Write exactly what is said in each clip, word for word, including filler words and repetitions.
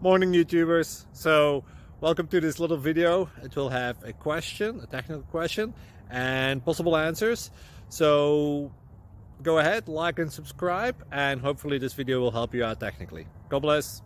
Morning YouTubers. So welcome to this little video. It will have a question, a technical question, and possible answers. So go ahead, like and subscribe, and hopefully this video will help you out technically. God bless.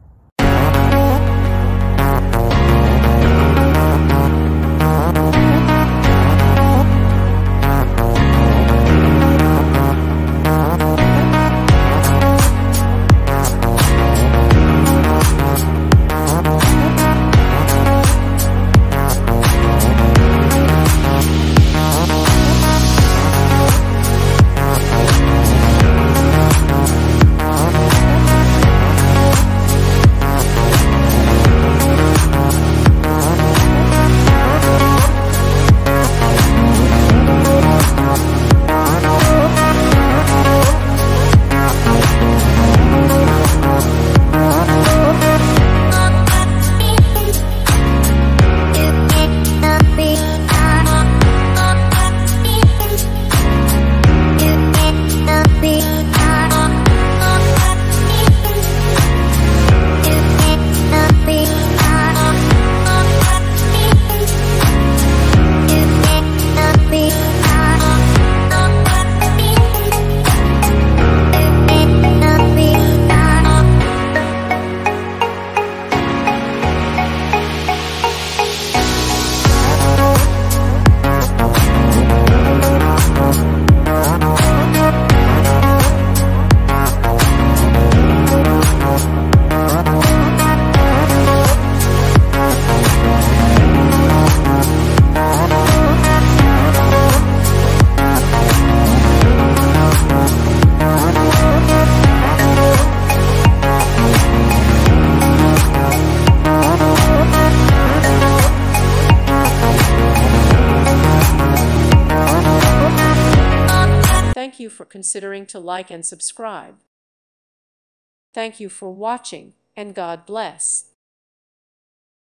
Thank you for considering to like and subscribe. Thank you for watching, and God bless.